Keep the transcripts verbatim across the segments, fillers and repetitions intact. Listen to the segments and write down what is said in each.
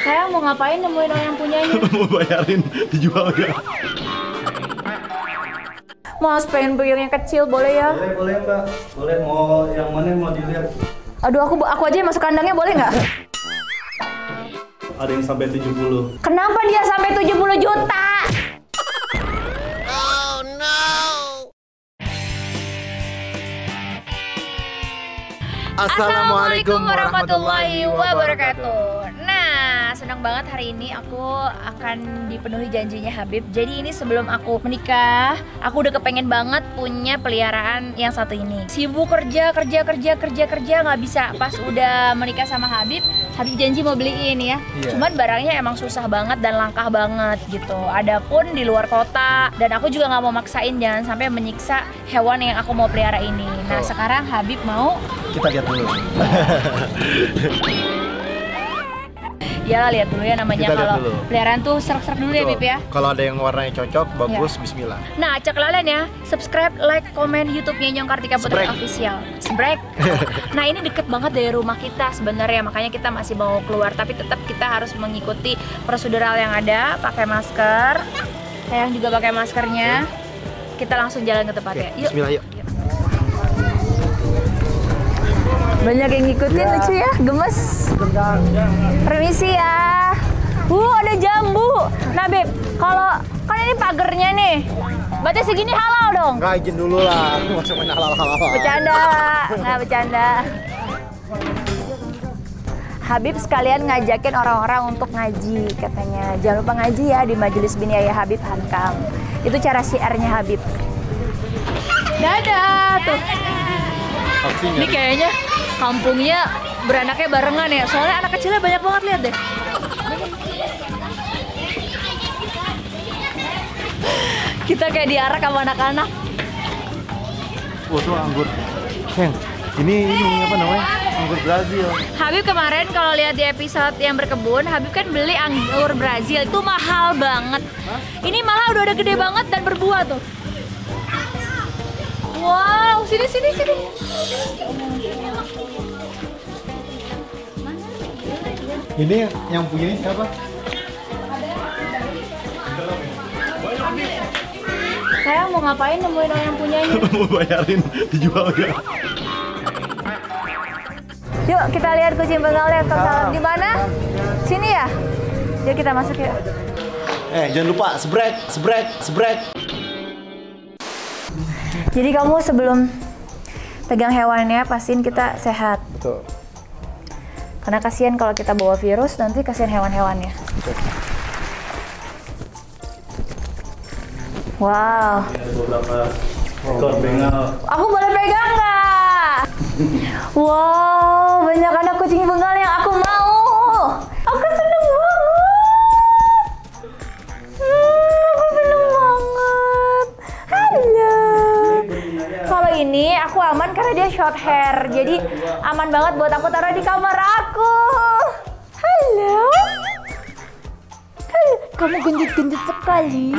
Saya mau ngapain nemuin orang yang punyanya? Mau bayarin, dijual gak? Mas pengen beli yang kecil, boleh ya? Boleh, boleh mbak. Boleh, mau yang mana mau dilihat? Aduh, aku aku aja yang masuk kandangnya, boleh nggak? Ada yang sampai tujuh puluh. Kenapa dia sampai tujuh puluh juta? Oh no! Assalamualaikum warahmatullahi wabarakatuh. Nah, senang banget hari ini aku akan dipenuhi janjinya Habib. Jadi ini sebelum aku menikah, aku udah kepengen banget punya peliharaan yang satu ini. Sibuk kerja, kerja, kerja, kerja, kerja, nggak bisa. Pas udah menikah sama Habib, Habib janji mau beliin ya. Yeah. Cuman barangnya emang susah banget dan langka banget gitu. Adapun di luar kota, dan aku juga nggak mau maksain jangan sampai menyiksa hewan yang aku mau pelihara ini. Nah, sekarang Habib mau kita lihat dulu. Ya lihat dulu ya namanya, kalau peliharaan tuh serak-serak dulu. Betul. Ya Bib ya. Kalau ada yang warnanya cocok, bagus, ya. Bismillah. Nah, cek kalian ya, subscribe, like, komen YouTube-nya Nyong Kartika Putri Official. Sbrek. Nah, ini deket banget dari rumah kita sebenarnya, makanya kita masih mau keluar, tapi tetap kita harus mengikuti prosedural yang ada, pakai masker. Sayang juga pakai maskernya. Kita langsung jalan ke tempatnya. Yuk. Bismillah, yuk. Banyak yang ngikutin, ya. Lucu ya, gemes. Permisi ya. Uh, ada jambu. Nah Beb, kalau kan ini pagernya nih, berarti segini halal dong? Nggak, izin dulu lah, masa main halal-halal. Bercanda, nggak bercanda. Habib sekalian ngajakin orang-orang untuk ngaji katanya. Jangan lupa ngaji ya di Majelis Bini Ayah Habib Hankam. Itu cara syiarnya Habib. Dadah tuh. Ini kayaknya kampungnya beranaknya barengan ya, soalnya anak kecilnya banyak banget, lihat deh. Kita kayak diarak sama anak-anak. Wah, tuh anggur. Heng, ini ini apa namanya? Anggur Brazil. Habib kemarin kalau lihat di episode yang berkebun, Habib kan beli anggur Brazil, itu mahal banget. Hah? Ini malah udah ada gede banget dan berbuah tuh. Wow, sini sini sini. Ini yang punya ini siapa? Saya mau ngapain nemuin orang yang punyanya? Mau bayarin, dijual gak? Yuk kita lihat kucing bengalnya total di mana? Sini ya. Yuk kita masuk yuk. Eh jangan lupa sebrek, sebrek, sebrek. Jadi kamu sebelum pegang hewannya pastiin kita sehat. Betul. Karena kasihan kalau kita bawa virus, nanti kasihan hewan-hewannya. Wow. Ada beberapa ekor bengal. Aku boleh pegang nggak? Wow, banyak anak kucing bengal yang aku mau. Aku seneng banget. Hmm, aku seneng banget. Halo. Kalau ini aku aman karena dia short hair, jadi aman banget buat aku taruh di kamar aku. Halo. Halo. Kamu gendut-gendut sekali.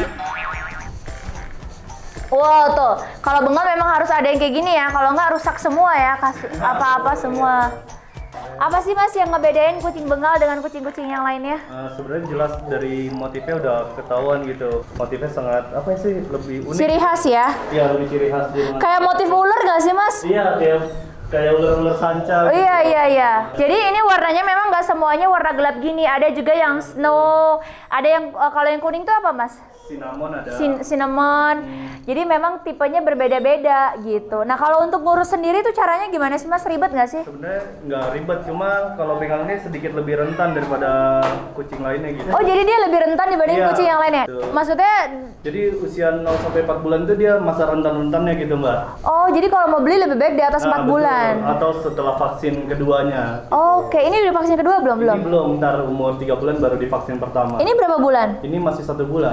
Wow tuh, kalau bengal memang harus ada yang kayak gini ya, kalau nggak rusak semua ya, kasih apa-apa semua. Apa sih Mas yang ngebedain kucing bengal dengan kucing-kucing yang lainnya? Uh, sebenarnya jelas dari motifnya udah ketahuan gitu. Motifnya sangat apa sih, lebih unik. Ciri khas ya? Iya, lebih ciri khas dia. Kayak motif ular nggak sih Mas? Iya, kayak kayak ular-ular sanca. Oh, iya iya iya. Jadi ini warnanya memang nggak semuanya warna gelap gini. Ada juga yang snow. Ada yang uh, kalau yang kuning tuh apa Mas? Cinnamon ada. Sin cinnamon. Hmm. Jadi memang tipenya berbeda-beda gitu. Nah kalau untuk ngurus sendiri tuh caranya gimana sih Mas? Ribet nggak sih? Sebenarnya nggak ribet, cuma kalau bengal ini sedikit lebih rentan daripada kucing lainnya gitu. Oh jadi dia lebih rentan dibanding iya, kucing yang lainnya? betul. Maksudnya? Jadi usia nol sampai empat bulan itu dia masa rentan-rentannya gitu Mbak. Oh jadi kalau mau beli lebih baik di atas nah, empat bulan? Atau setelah vaksin keduanya. Gitu. Oh, oke, okay. Ini udah vaksin kedua belum? Belum? Ini belum, ntar umur tiga bulan baru divaksin pertama. Ini berapa bulan? Ini masih satu bulan.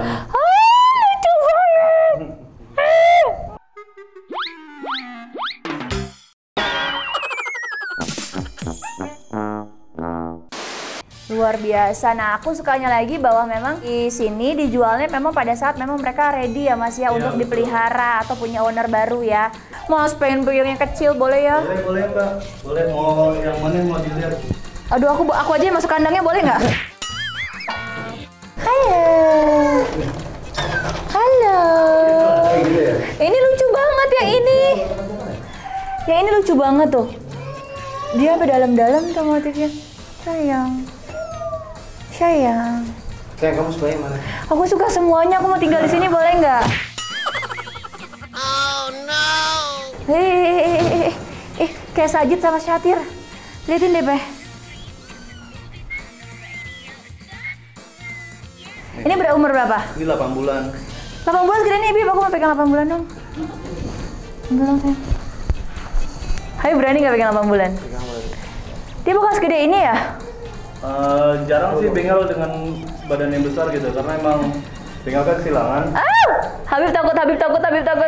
Luar biasa. Nah, aku sukanya lagi bahwa memang di sini dijualnya memang pada saat memang mereka ready ya Mas ya, ya untuk betul. Dipelihara atau punya owner baru ya. Mas pengen beli yang kecil boleh ya? Boleh, boleh Mbak. Boleh, mau yang mana mau dilihat? Aduh, aku aku aja yang masuk kandangnya boleh nggak? Halo. Halo. Ini lucu banget yang ini. Yang ini lucu banget tuh. Dia sampai dalam-dalam tuh motifnya. Sayang. Sayang. Sayang, kamu suka yang mana? Aku suka semuanya. Aku mau tinggal di sini boleh nggak? Oh no. Hehehe. Eh, kayak Sajid sama Syatir. Liatin deh, Beh. Ini berumur berapa? Ini delapan bulan. delapan bulan segede nih, Bib. Aku mau pegang delapan bulan dong. Ambil dong, sayang. Hai, berani nggak pegang delapan bulan? Dia bukan segede ini ya? Uh, jarang sih bengal dengan badan yang besar gitu, karena emang bengal kan kesilangan. Ah! Habib takut, Habib takut, Habib takut.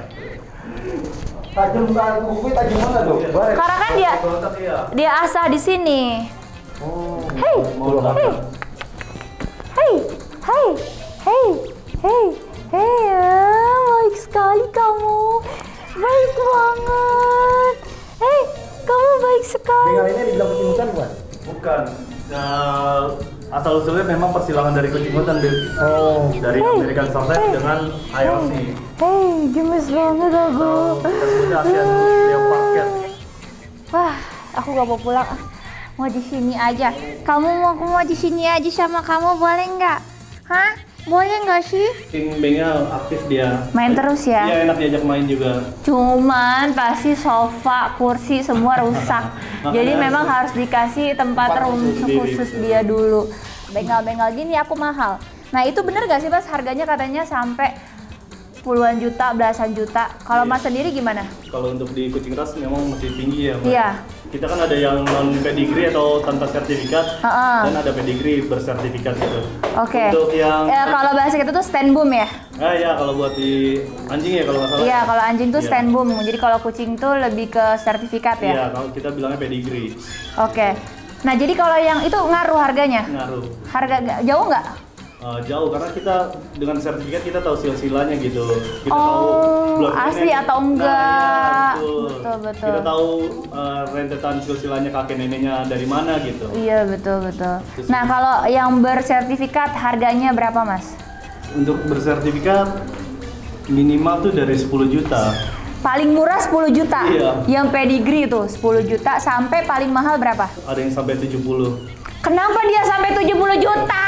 Tajam banget, kukunya tajam mana dong? Karena kan dia dia asah di sini. Oh. Hei, hei, hei, hei, hei, hei, hei, ah, baik sekali kamu, baik banget. Hei, kamu baik sekali. Bengal ini dibilang kucing hutan bukan? Bukan. Nah, asal usulnya memang persilangan dari kucing hutan, Bib. Oh. Dari Hey. American Shorthair Hey. dengan I L C. Hei, gemes banget aku. Tersebutnya Asian Leopard Cat. Wah, aku gak mau pulang. ah. Mau di sini aja. Kamu mau aku mau di sini aja sama kamu boleh nggak? Hah? Boleh nggak sih? King bengal aktif dia. Main terus ya? Iya, enak diajak main juga. Cuman pasti sofa, kursi semua rusak. Jadi Makanya memang harus- harus dikasih tempat tempat room khusus sendiri, khusus betul. dia dulu. Bengal-bengal gini aku mahal. Nah itu bener gak sih Mas? Harganya katanya sampai puluhan juta, belasan juta. Kalau Iya. Mas sendiri gimana? Kalau untuk di kucing ras memang masih tinggi ya, Mbak. Iya. Kita kan ada yang non pedigree atau tanpa sertifikat, Heeh. dan ada pedigree bersertifikat gitu. Oke. Untuk yang Ya, kalau bahasa kita tuh stand boom ya? ah ya kalau buat di anjing ya kalau nggak salah. Iya, kalau anjing tuh Iya. stand boom. Jadi kalau kucing tuh lebih ke sertifikat ya? Iya, kalau kita bilangnya pedigree. Oke. Nah jadi kalau yang itu ngaruh harganya? Ngaruh. Harga ga- jauh nggak? Uh, jauh karena kita dengan sertifikat kita tahu silsilanya gitu. Kita Oh, tahu blood asli nenek- atau enggak. Nah, iya, betul. Betul, betul. Kita tahu uh, rentetan silsilanya kakek neneknya dari mana gitu. Iya betul betul. Terus Nah ini- kalau yang bersertifikat harganya berapa Mas? Untuk bersertifikat minimal tuh dari sepuluh juta. Paling murah sepuluh juta. Iya. Yang pedigree tuh sepuluh juta sampai paling mahal berapa? Ada yang sampai tujuh puluh. Kenapa dia sampai tujuh puluh juta?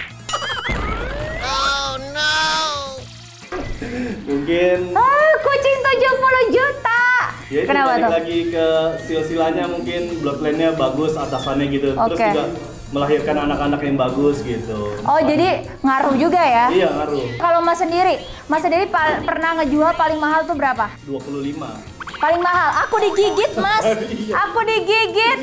Oh no. Mungkin Ah, kucing tujuh puluh juta. ya itu Kenapa balik tuh? lagi ke silsilanya, mungkin bloodline-nya bagus atasannya gitu. Terus Oke. juga melahirkan anak-anak yang bagus gitu. Oh jadi ngaruh juga ya? Iya, ngaruh. Kalau Mas sendiri, Mas sendiri pa- pernah ngejual paling mahal tuh berapa? dua puluh lima. Paling mahal, aku digigit Mas, Iya. aku digigit.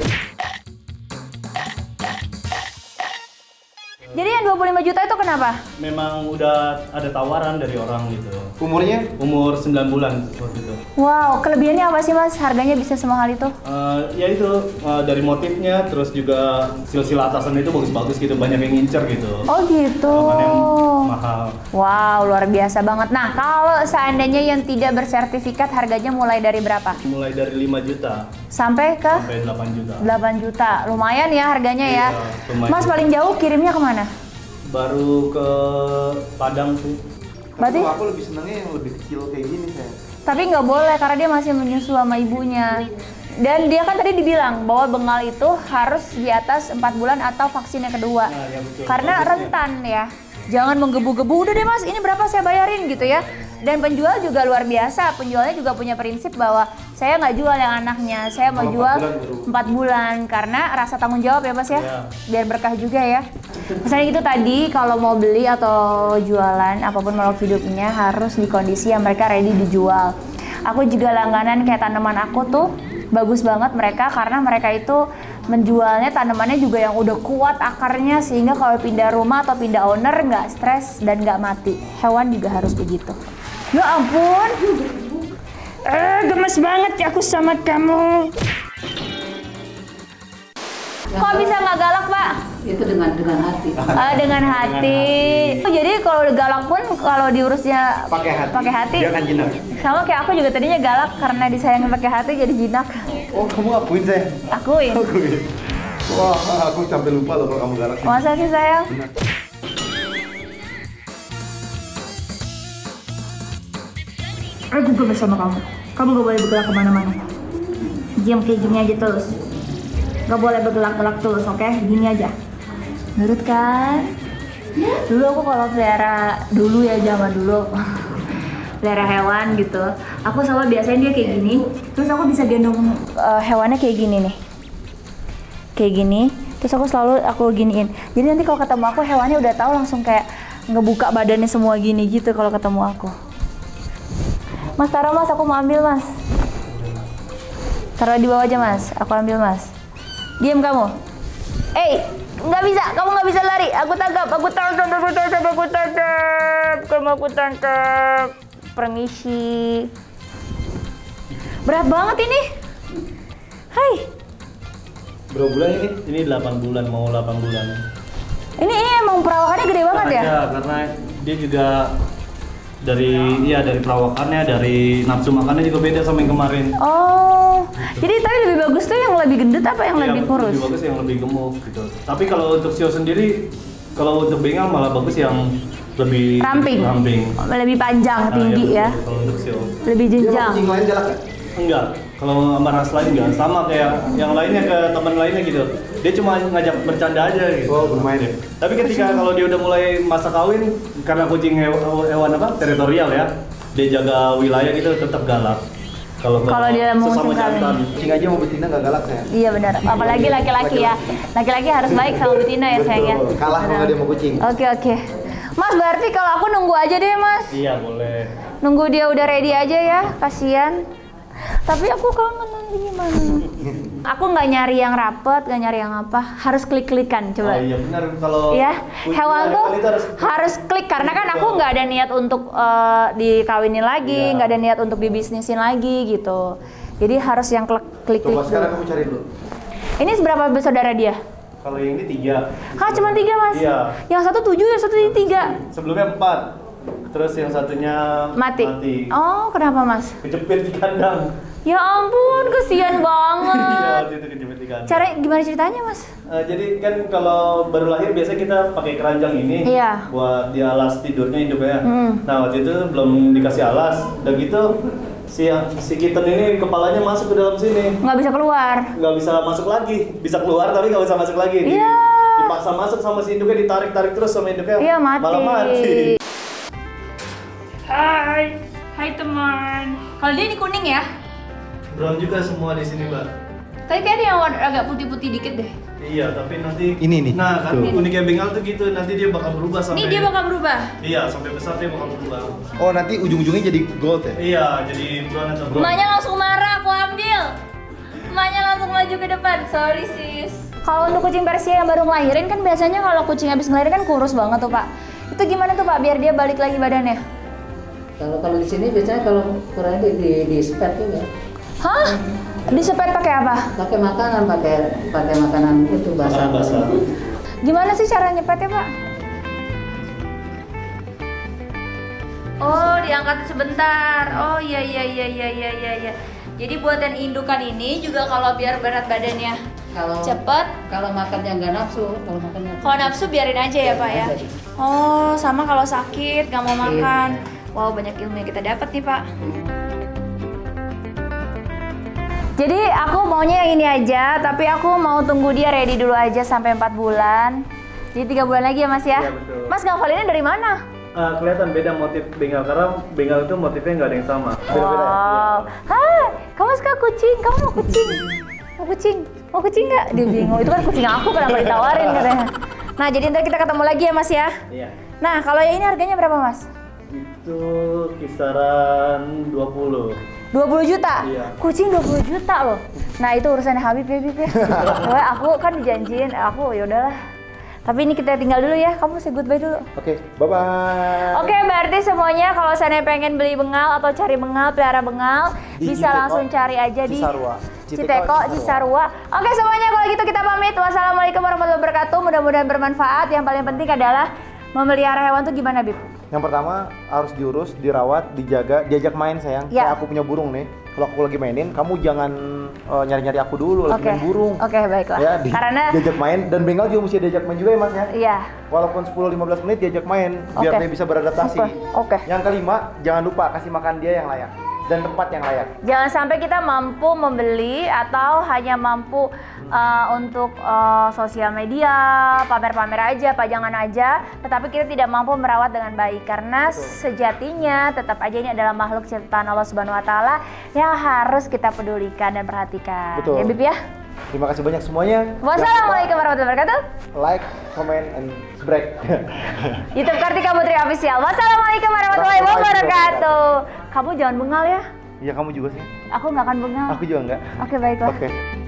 Jadi yang dua puluh lima juta itu kenapa? Memang udah ada tawaran dari orang gitu. Umurnya? Umur sembilan bulan waktu itu. Wow, kelebihannya apa sih Mas? Harganya bisa semahal itu? Eh, ya itu eh, dari motifnya, terus juga silsilah atasan itu bagus-bagus gitu, banyak yang ngincer gitu. Oh gitu. Aman yang mahal. Wow, luar biasa banget. Nah, kalau seandainya yang tidak bersertifikat harganya mulai dari berapa? Mulai dari lima juta Sampai ke sampai delapan juta. delapan juta. Lumayan ya harganya ya. Iya, lumayan. Mas paling jauh kirimnya kemana? Baru ke Padang sih. Berarti? Tapi aku lebih senengnya yang lebih kecil kayak gini saya. Tapi nggak boleh karena dia masih menyusu sama ibunya. Dan dia kan tadi dibilang bahwa bengal itu harus di atas empat bulan atau vaksinnya kedua. Nah, ya betul. Karena Bagusnya. rentan ya. Jangan menggebu-gebu, udah deh Mas, ini berapa saya bayarin gitu ya. Dan penjual juga luar biasa, penjualnya juga punya prinsip bahwa saya nggak jual yang anaknya, saya mau Kalau jual empat bulan baru. empat bulan karena rasa tanggung jawab ya Mas ya. Iya. Biar berkah juga ya. Misalnya gitu tadi kalau mau beli atau jualan apapun makhluk hidupnya harus di kondisi yang mereka ready dijual. Aku juga langganan kayak tanaman aku tuh bagus banget mereka karena mereka itu menjualnya tanamannya juga yang udah kuat akarnya sehingga kalau pindah rumah atau pindah owner nggak stres dan nggak mati. Hewan juga harus begitu. Ya ampun, eh gemes banget ya aku sama kamu. Kok bisa nggak galak Pak? Itu dengan dengan hati. Ah, dengan hati. Oh, jadi kalau udah galak pun kalau diurusnya Pakai hati. pakai hati. Dia akan jinak. Sama kayak aku juga tadinya galak karena disayangin pakai hati jadi jinak. Oh, kamu ngakuin saya? Akuin. Akuin. Wah, aku sampai lupa loh kalau kamu galak. Masa sih sayang? aku juga bersama kamu. Kamu gak boleh bergerak kemana-mana. Diam kayak gini aja terus. Gak boleh bergelak-gelak terus, oke? Okay? Gini aja. Nurut kan? Dulu aku kalau pelihara, dulu ya zaman dulu pelihara hewan gitu, aku selalu biasain dia kayak gini. Terus aku bisa gendong uh, hewannya kayak gini nih. Kayak gini. Terus aku selalu aku giniin. Jadi nanti kalau ketemu aku hewannya udah tahu langsung kayak ngebuka badannya semua gini gitu kalau ketemu aku. Mas taruh mas, aku mau ambil mas. Taruh di bawah aja mas, aku ambil mas. Diam kamu. Eh, nggak bisa, kamu nggak bisa lari. Aku tangkap, aku tangkap, aku tangkap, aku tangkap. Kamu aku tangkap. Permisi. Berat banget ini. Hai. Berapa bulan ini? Ini delapan bulan, mau delapan bulan. Ini ini emang perawakannya gede banget ya? Ya, karena dia juga dari ya dari perawakannya, dari nafsu makannya juga beda sama yang kemarin. Oh, gitu. Jadi tapi lebih bagus tuh yang lebih gendut apa yang ya, lebih kurus? Lebih bagus yang lebih gemuk gitu. Tapi kalau untuk Sio sendiri, kalau untuk bengal malah bagus yang lebih ramping, ramping. Lebih panjang, Nah, tinggi ya. ya. Kalau untuk Sio. Lebih jenjang. Kucing lain galak ya? Enggak. Kalau sama ras lain enggak, sama kayak yang lainnya ke teman lainnya gitu. Dia cuma ngajak bercanda aja gitu. Oh, bermain ya. Tapi ketika kalau dia udah mulai masa kawin, karena kucing hewan, hewan apa? Teritorial ya. Dia jaga wilayah gitu tetap galak. Kalau Kalau dia mau sesama musim kawin. jantan. Kucing aja mau betina nggak galak saya. Iya benar. Apalagi laki-laki ya. Laki-laki harus baik sama betina ya sayang ya. Betul. Kalah kalau dia mau kucing. Oke oke. Mas berarti kalau aku nunggu aja deh mas. Iya boleh. Nunggu dia udah ready aja ya. Kasian. Tapi aku kangen nanti gimana? Aku nggak nyari yang rapet, nggak nyari yang apa. Harus klik-klikan coba. Oh iya benar kalau Ya, kucing hewanku hewan itu harus, harus klik karena kan aku nggak ada niat untuk uh, dikawinin lagi, Iya. nggak ada niat untuk dibisnisin lagi gitu. Jadi harus yang klik klik Coba klik sekarang dulu. kamu cari dulu. Ini seberapa bersaudara dia? kalau yang ini tiga. Hah, cuma tiga mas? Iya. Yang satu tujuh, yang satu ini tiga. Sebelumnya empat. Terus yang satunya Mati. mati. Oh, kenapa mas? Kejepit di kandang. Ya ampun, kesian Iya, banget. waktu itu kejepit di kandang. Cara gimana ceritanya mas? Eh, jadi kan kalau baru lahir biasanya kita pakai keranjang ini Iya. buat di alas tidurnya hidupnya. Hmm. Nah waktu itu belum dikasih alas, udah gitu si si kitten ini kepalanya masuk ke dalam sini, Nggak bisa keluar. nggak bisa masuk lagi, bisa keluar tapi nggak bisa masuk lagi. Di- Iya. Dipaksa masuk sama si induknya, ditarik tarik terus sama induknya, Iya mati. malah mati. Hai, hai teman. Kalau dia ini kuning ya? Brown juga semua di sini mbak. Tapi kayak dia yang warna agak putih-putih dikit deh. Iya tapi nanti Ini nih, Nah kan tuh. uniknya bengal tuh gitu, nanti dia bakal berubah sampai. Ini dia bakal berubah. Iya sampai besar dia bakal berubah. Oh, nanti ujung-ujungnya jadi gold ya? Iya jadi brown atau brown. Emaknya langsung marah, aku ambil. Emaknya langsung maju ke depan. Sorry sis. Kalau untuk kucing Persia yang baru ngelahirin kan biasanya kalau kucing habis ngelahirin kan kurus banget tuh pak. Itu gimana tuh pak biar dia balik lagi badannya? Kalau kalau di sini biasanya kalau kurang di di, di spet juga. Hah? Disepet pakai apa? Pakai makanan, pakai pakai makanan itu basah. Makanan basah. Gimana sih cara nyepetnya pak? Oh diangkat sebentar. Oh iya iya iya iya iya iya. iya. Jadi buat yang indukan ini juga kalau biar berat badannya Kalau cepet. kalau makannya nggak nafsu, kalau makannya Kalau nafsu biarin aja ya pak ya. Oh sama kalau sakit nggak mau makan. Wow banyak ilmu yang kita dapat nih pak. Jadi aku maunya yang ini aja, tapi aku mau tunggu dia ready dulu aja sampai empat bulan. Jadi tiga bulan lagi ya mas ya? Iya, betul. Mas ngafalinnya dari mana? Ah, kelihatan beda motif bengal karena bengal itu motifnya nggak ada yang sama. Beda-beda. Wow. Hai, kamu suka kucing? Kamu mau kucing? Mau kucing? Mau kucing nggak? Dia bingung. Itu kan kucing aku kenapa ditawarin katanya. Nah jadi ntar kita ketemu lagi ya mas ya. Iya. Nah kalau yang ini harganya berapa mas? Itu kisaran dua puluh. dua puluh juta? Iya. Kucing dua puluh juta loh. Nah itu urusannya Habib ya Habib ya. Soalnya aku kan dijanjiin, aku yaudahlah. Tapi ini kita tinggal dulu ya, kamu say goodbye dulu. Oke, bye-bye. Oke, berarti semuanya kalau saya pengen beli bengal atau cari bengal, pelihara bengal, Di bisa Citeko, langsung cari aja di Cisarua. Citeko, Citeko, Cisarua. Oke semuanya, kalau gitu kita pamit. Wassalamualaikum warahmatullahi wabarakatuh. Mudah-mudahan bermanfaat. Yang paling penting adalah memelihara hewan tuh gimana, Bib? Yang pertama harus diurus, dirawat, dijaga, diajak main sayang. Ya. Kayak aku punya burung nih. kalau aku lagi mainin, kamu jangan uh, nyari-nyari aku dulu, lagi Oke. main burung. Oke, baiklah. Ya, di- Karena diajak main dan bengal juga mesti diajak main juga ya mas ya. iya. Walaupun sepuluh sampai lima belas menit diajak main biar Oke. dia bisa beradaptasi. Oke. Oke. Yang kelima, jangan lupa kasih makan dia yang layak dan tempat yang layak. Jangan sampai kita mampu membeli atau hanya mampu uh, untuk uh, sosial media, pamer-pamer aja, pajangan aja, tetapi kita tidak mampu merawat dengan baik karena sejatinya tetap aja ini adalah makhluk ciptaan Allah Subhanahu wa taala yang harus kita pedulikan dan perhatikan. Betul. Ya, Bib ya. Terima kasih banyak semuanya. Wassalamualaikum warahmatullahi wabarakatuh. Like, comment, and subscribe. YouTube Kartika Putri Official. Wassalamualaikum warahmatullahi wabarakatuh. Kamu jangan bengal ya. Iya kamu juga sih. Aku nggak akan bengal. Aku juga enggak. Oke, baiklah. Oke.